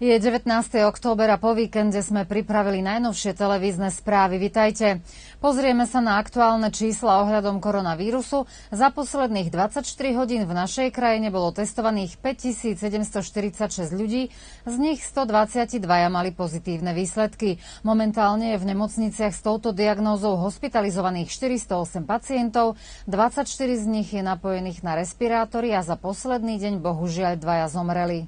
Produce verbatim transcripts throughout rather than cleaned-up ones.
Je devätnásteho október a po víkende sme pripravili najnovšie televízne správy. Vitajte. Pozrieme sa na aktuálne čísla ohľadom koronavírusu. Za posledných dvadsaťštyri hodín v našej krajine bolo testovaných päťtisícsedemstoštyridsaťšesť ľudí, z nich stodvadsaťdva mali pozitívne výsledky. Momentálne je v nemocniciach s touto diagnózou hospitalizovaných štyristoosem pacientov, dvadsaťštyri z nich je napojených na respirátory a za posledný deň bohužiaľ dvaja zomreli.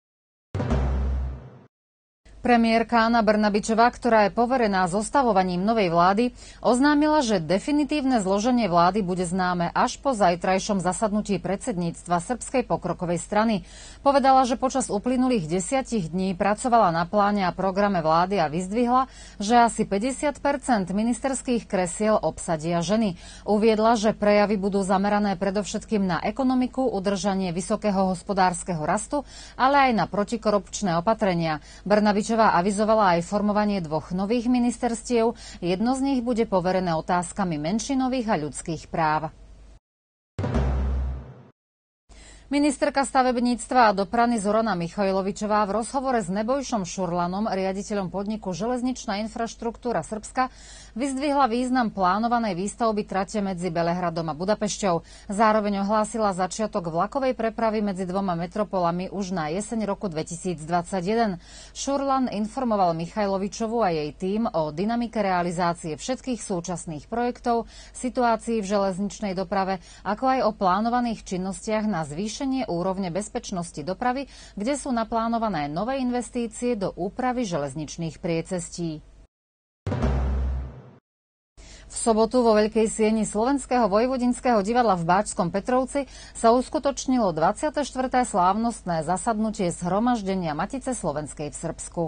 Premiérka Anna Brnabičová, ktorá je poverená zostavovaním novej vlády, oznámila, že definitívne zloženie vlády bude známe až po zajtrajšom zasadnutí predsedníctva Srbskej pokrokovej strany. Povedala, že počas uplynulých desiatich dní pracovala na pláne a programe vlády a vyzdvihla, že asi päťdesiat percent ministerských kresiel obsadia ženy. Uviedla, že prejavy budú zamerané predovšetkým na ekonomiku, udržanie vysokého hospodárskeho rastu, ale aj na protikorupčné opatrenia. Brnabičová avizovala aj formovanie dvoch nových ministerstiev. Jedno z nich bude poverené otázkami menšinových a ľudských práv. Ministerka stavebníctva a dopravy Zorana Michajlovičová v rozhovore s Nebojšom Šurlanom, riaditeľom podniku Železničná infraštruktúra Srbska, vyzdvihla význam plánovanej výstavby trate medzi Belehradom a Budapešťou. Zároveň ohlásila začiatok vlakovej prepravy medzi dvoma metropolami už na jeseň roku dvetisícdvadsaťjeden. Šurlan informoval Michajlovičovu a jej tím o dynamike realizácie všetkých súčasných projektov, situácii v železničnej doprave, ako aj o plánovaných činnostiach na zvýšenie úrovne bezpečnosti dopravy, kde sú naplánované nové investície do úpravy železničných priecestí. V sobotu vo Veľkej sieni Slovenského vojvodinského divadla v Báčskom Petrovci sa uskutočnilo dvadsiate štvrté slávnostné zasadnutie zhromaždenia Matice slovenskej v Srbsku.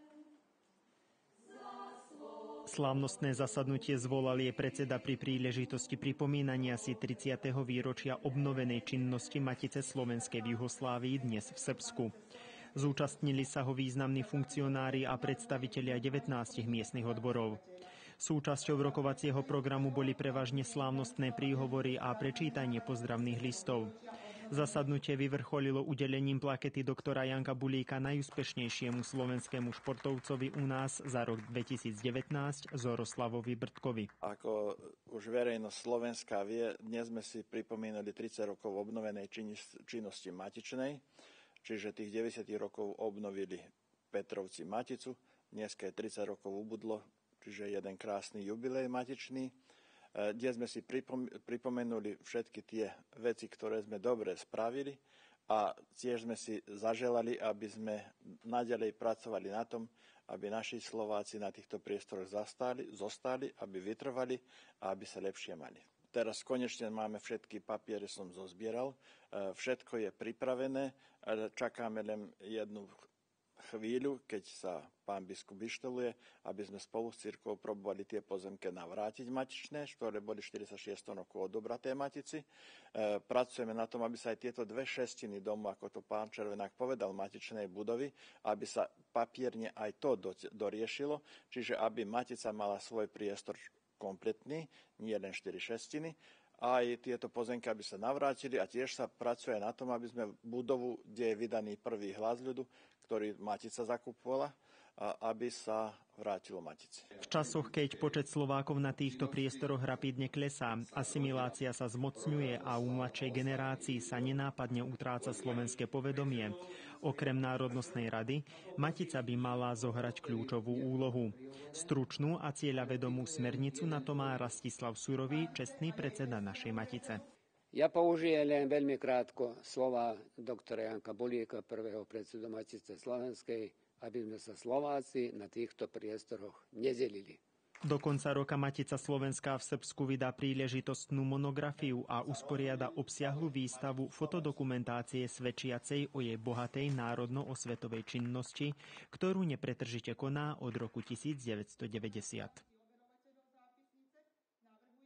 Slávnostné zasadnutie zvolal jej predseda pri príležitosti pripomínania si tridsiateho výročia obnovenej činnosti Matice slovenskej v Juhoslávii, dnes v Srbsku. Zúčastnili sa ho významní funkcionári a predstavitelia devätnástich miestnych odborov. Súčasťou rokovacieho programu boli prevažne slávnostné príhovory a prečítanie pozdravných listov. Zasadnutie vyvrcholilo udelením plakety doktora Janka Bulíka najúspešnejšiemu slovenskému športovcovi u nás za rok dvetisícdevätnásť Zoroslavovi Brtkovi. Ako už verejnosť Slovenska vie, dnes sme si pripomínali tridsať rokov obnovenej činnosti Matičnej, čiže tých deväťdesiat rokov obnovili Petrovci Maticu, dnes je tridsať rokov ubudlo, čiže jeden krásny jubilej Matičný. Dnes sme si pripomenuli všetky tie veci, ktoré sme dobre spravili a tiež sme si zaželali, aby sme naďalej pracovali na tom, aby naši Slováci na týchto priestoroch zastali, zostali, aby vytrvali a aby sa lepšie mali. Teraz konečne máme všetky papiere, som zozbieral, všetko je pripravené, čakáme len jednu chvíľu, keď sa pán biskup vyšteluje, aby sme spolu s cirkvou probovali tie pozemky navrátiť Matičné, ktoré boli štyridsaťšesť rokov odobraté Matici. E, pracujeme na tom, aby sa aj tieto dve šestiny domu, ako to pán Červenák povedal, Matičnej budovy, aby sa papierne aj to do, doriešilo, čiže aby Matica mala svoj priestor kompletný, nie len štyri šestiny, aj tieto pozemky, aby sa navrátili a tiež sa pracuje na tom, aby sme budovu, kde je vydaný prvý hlas ľudu, ktorý Matica zakupovala, aby sa vrátilo Matici. V časoch, keď počet Slovákov na týchto priestoroch rapidne klesá, asimilácia sa zmocňuje a u mladšej generácii sa nenápadne utráca slovenské povedomie. Okrem Národnostnej rady, Matica by mala zohrať kľúčovú úlohu. Stručnú a cieľavedomú smernicu na to má Rastislav Surový, čestný predseda našej Matice. Ja použijem len veľmi krátko slova doktora Janka Bulíka, prvého predsedu Matice slovenskej, aby sme sa Slováci na týchto priestoroch nedelili. Do konca roka Matica slovenská v Srbsku vydá príležitostnú monografiu a usporiada obsiahlu výstavu fotodokumentácie svedčiacej o jej bohatej národno-osvetovej činnosti, ktorú nepretržite koná od roku devätnásťstodeväťdesiat.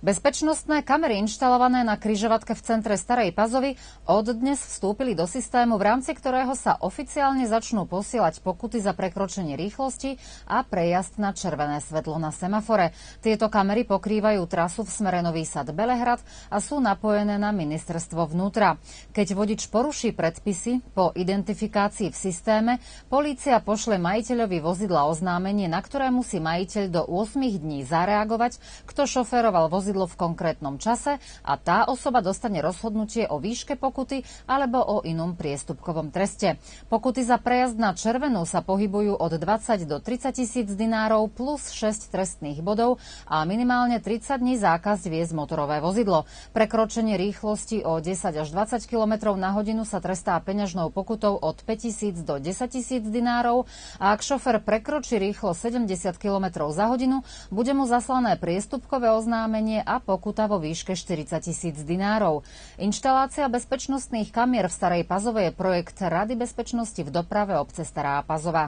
Bezpečnostné kamery inštalované na križovatke v centre Starej Pazovy od dnes vstúpili do systému, v rámci ktorého sa oficiálne začnú posielať pokuty za prekročenie rýchlosti a prejazd na červené svetlo na semafore. Tieto kamery pokrývajú trasu v smere Nový Sad Belehrad a sú napojené na ministerstvo vnútra. Keď vodič poruší predpisy, po identifikácii v systéme polícia pošle majiteľovi vozidla oznámenie, na ktoré musí majiteľ do ôsmich dní zareagovať, kto šoféroval vozidlo v konkrétnom čase, a tá osoba dostane rozhodnutie o výške pokuty alebo o inom priestupkovom treste. Pokuty za prejazd na červenú sa pohybujú od dvadsať do tridsať tisíc dinárov plus šesť trestných bodov a minimálne tridsať dní zákaz viesť motorové vozidlo. Prekročenie rýchlosti o desať až dvadsať kilometrov na hodinu sa trestá peňažnou pokutou od päťtisíc do desaťtisíc dinárov a ak šofér prekročí rýchlosť sedemdesiat kilometrov za hodinu, bude mu zaslané priestupkové oznámenie a pokuta vo výške štyridsať tisíc dinárov. Inštalácia bezpečnostných kamier v Starej Pazove je projekt Rady bezpečnosti v doprave obce Stará Pazova.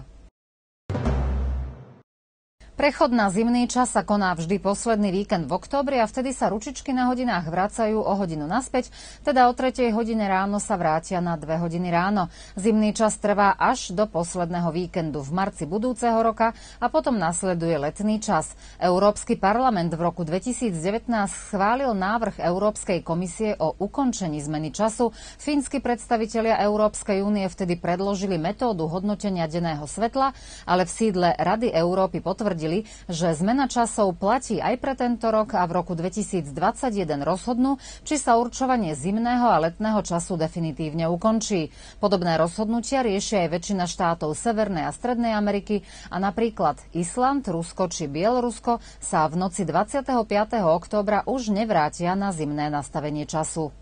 Prechod na zimný čas sa koná vždy posledný víkend v októbri a vtedy sa ručičky na hodinách vracajú o hodinu naspäť, teda o tretej hodine ráno sa vrátia na dve hodiny ráno. Zimný čas trvá až do posledného víkendu v marci budúceho roka a potom nasleduje letný čas. Európsky parlament v roku dvetisícdevätnásť schválil návrh Európskej komisie o ukončení zmeny času. Fínsky predstavitelia Európskej únie vtedy predložili metódu hodnotenia denného svetla, ale v sídle Rady Európy potvrdili, že zmena časov platí aj pre tento rok a v roku dvetisícdvadsaťjeden rozhodnú, či sa určovanie zimného a letného času definitívne ukončí. Podobné rozhodnutia riešia aj väčšina štátov Severnej a Strednej Ameriky a napríklad Island, Rusko či Bielorusko sa v noci dvadsiateho piateho októbra už nevrátia na zimné nastavenie času.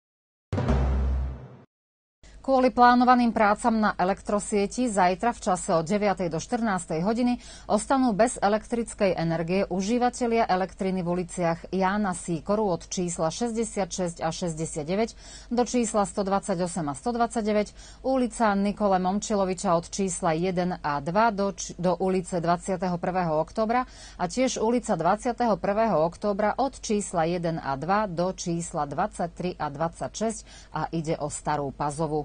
Kvôli plánovaným prácam na elektrosieti zajtra v čase od deviatej do štrnástej hodiny ostanú bez elektrickej energie užívatelia elektriny v uliciach Jána Sýkoru od čísla šesťdesiatšesť a šesťdesiatdeväť do čísla stodvadsaťosem a stodvadsaťdeväť, ulica Nikole Momčiloviča od čísla jeden a dva do, do ulice dvadsiateho prvého októbra a tiež ulica dvadsiateho prvého októbra od čísla jeden a dva do čísla dvadsaťtri a dvadsaťšesť a ide o Starú Pazovu.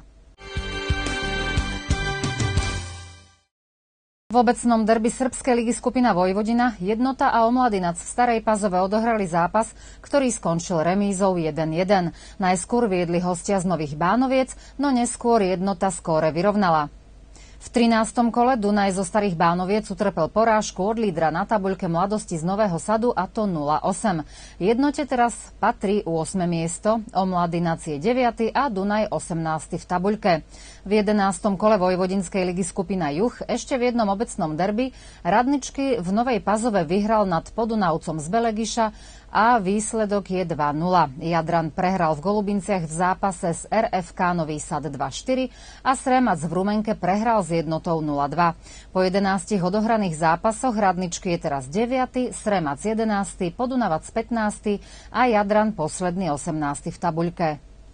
V obecnom derby srbskej ligy skupina Vojvodina Jednota a Omladinac v Starej Pazove odohrali zápas, ktorý skončil remízou jeden jeden. Najskôr viedli hostia z Nových Bánoviec, no neskôr Jednota skóre vyrovnala. V trinástom kole Dunaj zo Starých Bánoviec utrpel porážku od lídra na tabuľke Mladosti z Nového Sadu, a to nula osem. Jednote teraz patrí ôsme miesto, Omladinac je deviaty a Dunaj osemnásty v tabuľke. V jedenástom kole Vojvodinskej ligy skupina Juh ešte v jednom obecnom derby Radničky v Novej Pazove vyhral nad Podunavcom z Belegiša a výsledok je dva nula. Jadran prehral v Golubinciach v zápase s er ef ká Nový Sad dva štyri a Sremac v Rumenke prehral s Jednotou nula dva. Po jedenástich odohraných zápasoch Radničky je teraz deviaty, Sremac jedenásty, Podunavac pätnásty a Jadran posledný osemnásty v tabuľke.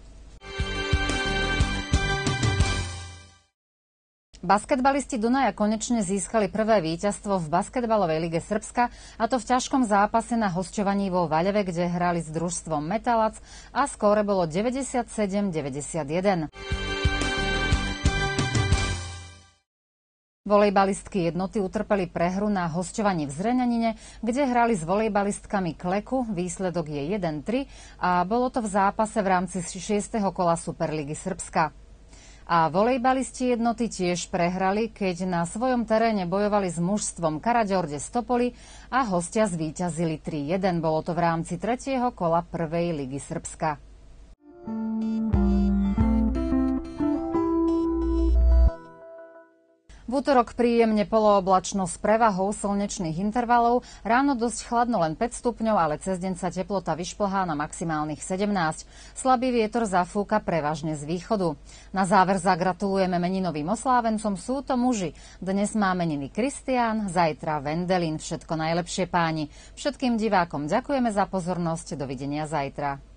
Basketbalisti Dunaja konečne získali prvé víťazstvo v basketbalovej lige Srbska, a to v ťažkom zápase na hosťovaní vo Vaľeve, kde hrali s družstvom Metalac a skóre bolo deväťdesiatsedem deväťdesiatjeden. Volejbalistky Jednoty utrpeli prehru na hosťovaní v Zrenjanine, kde hrali s volejbalistkami Kleku. Výsledok je jeden tri a bolo to v zápase v rámci šiesteho kola Superligy Srbska. A volejbalisti Jednoty tiež prehrali, keď na svojom teréne bojovali s mužstvom Karaďorde z Topoly a hostia zvíťazili tri jeden. Bolo to v rámci tretieho kola prvej ligy Srbska. V útorok príjemne polooblačno s prevahou slnečných intervalov, ráno dosť chladno len päť stupňov, ale cez deň sa teplota vyšplhá na maximálnych sedemnásť. Slabý vietor zafúka prevažne z východu. Na záver zagratulujeme meninovým oslávencom, sú to muži. Dnes má meniny Kristián, zajtra Vendelín. Všetko najlepšie páni. Všetkým divákom ďakujeme za pozornosť, dovidenia zajtra.